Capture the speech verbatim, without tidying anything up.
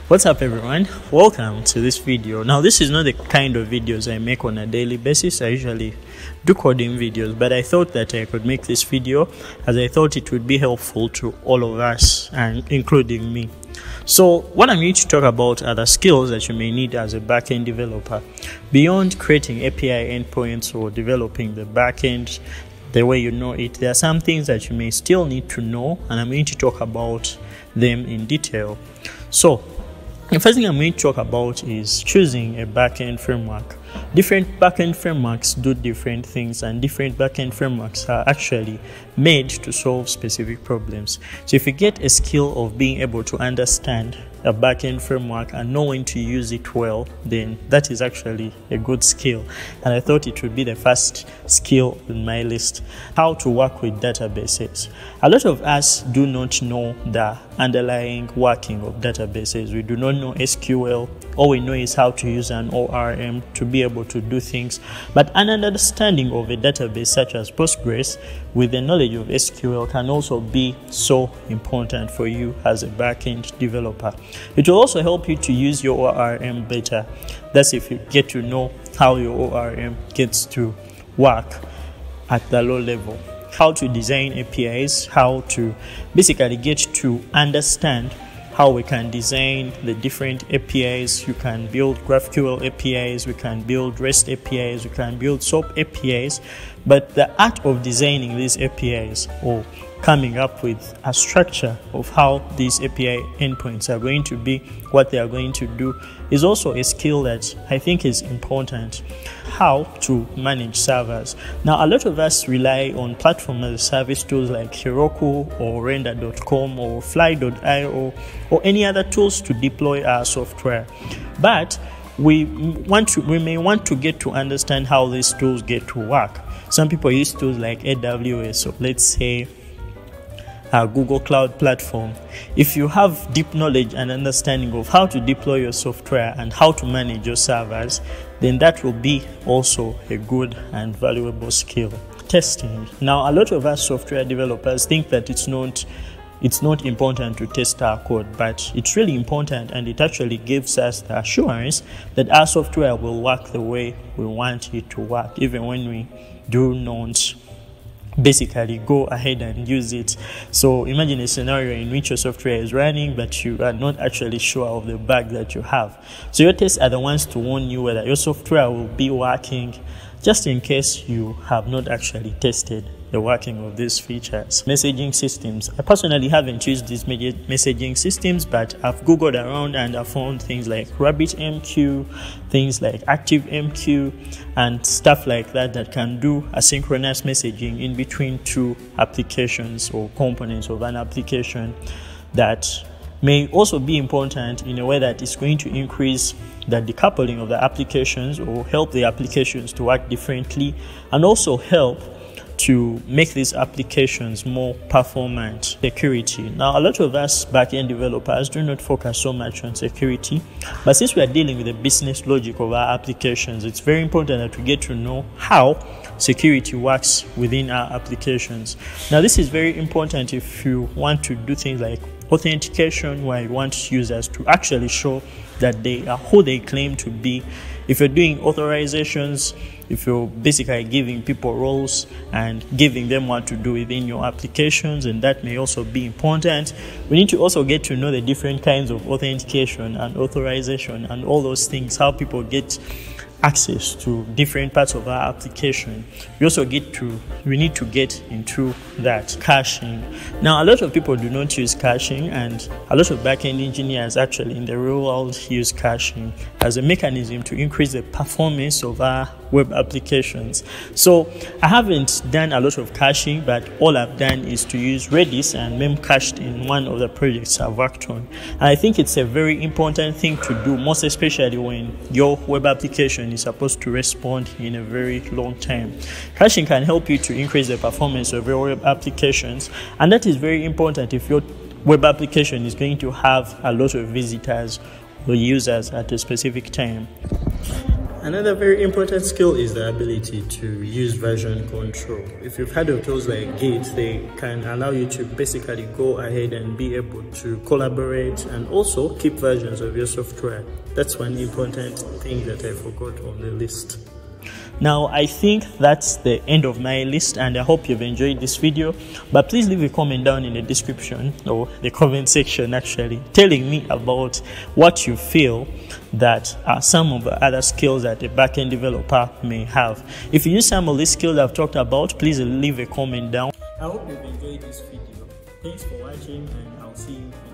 What's up everyone, welcome to this video. Now this is not the kind of videos I make on a daily basis. I usually do coding videos, but I thought that I could make this video as I thought it would be helpful to all of us, and including me. So what I'm going to talk about are the skills that you may need as a backend developer. Beyond creating A P I endpoints or developing the backend the way you know it, there are some things that you may still need to know, and I'm going to talk about them in detail. So the first thing I'm going to talk about is choosing a backend framework. Different backend frameworks do different things, and different backend frameworks are actually made to solve specific problems. So if you get a skill of being able to understand a backend framework and know when to use it well, then that is actually a good skill. And I thought it would be the first skill in my list. How to work with databases. A lot of us do not know the underlying working of databases. We do not know S Q L. All we know is how to use an O R M to be able to do things. But an understanding of a database such as Postgres with the knowledge of S Q L can also be so important for you as a backend developer. It will also help you to use your O R M better. That's if you get to know how your O R M gets to work at the low level. How to design A P Is, how to basically get to understand how we can design the different A P Is. You can build GraphQL A P Is, we can build REST A P Is, we can build SOAP A P Is, but the art of designing these A P Is or coming up with a structure of how these A P I endpoints are going to be, what they are going to do, is also a skill that I think is important. How to manage servers. Now, a lot of us rely on platform as a service tools like Heroku or render dot com or fly dot i o or any other tools to deploy our software. But we want to, we may want to get to understand how these tools get to work. Some people use tools like A W S, so let's say Uh, Google Cloud Platform. If you have deep knowledge and understanding of how to deploy your software and how to manage your servers, then that will be also a good and valuable skill. Testing. Now, a lot of us software developers think that it's not it's not important to test our code, but it's really important, and it actually gives us the assurance that our software will work the way we want it to work, even when we do not basically go ahead and use it. So imagine a scenario in which your software is running, but you are not actually sure of the bug that you have. So your tests are the ones to warn you whether your software will be working, just in case you have not actually tested the working of these features. Messaging systems. I personally haven't used these messaging systems, but I've googled around and I found things like RabbitMQ, things like ActiveMQ, and stuff like that that can do asynchronous messaging in between two applications or components of an application, that may also be important in a way that is going to increase the decoupling of the applications or help the applications to work differently, and also help to make these applications more performant. Security. Now, a lot of us backend developers do not focus so much on security, but since we are dealing with the business logic of our applications, it's very important that we get to know how security works within our applications. Now, this is very important if you want to do things like authentication, where you want users to actually show that they are who they claim to be. If you're doing authorizations, if you're basically giving people roles and giving them what to do within your applications, and that may also be important. We need to also get to know the different kinds of authentication and authorization and all those things, how people get access to different parts of our application. We also get to, we need to get into that. Caching. Now, a lot of people do not use caching, and a lot of backend engineers actually in the real world use caching as a mechanism to increase the performance of our web applications. So I haven't done a lot of caching, but all I've done is to use Redis and memcached in one of the projects I've worked on. And I think it's a very important thing to do, most especially when your web application is supposed to respond in a very long time. Caching can help you to increase the performance of your web applications, and that is very important if your web application is going to have a lot of visitors or users at a specific time. another very important skill is the ability to use version control. If you've heard of tools like Git, they can allow you to basically go ahead and be able to collaborate and also keep versions of your software. That's one important thing that I forgot on the list. Now, I think that's the end of my list, and I hope you've enjoyed this video. But please leave a comment down in the description, or the comment section actually, telling me about what you feel that are some of the other skills that a backend developer may have. If you use some of these skills I've talked about, please leave a comment down. I hope you've enjoyed this video. Thanks for watching, and I'll see you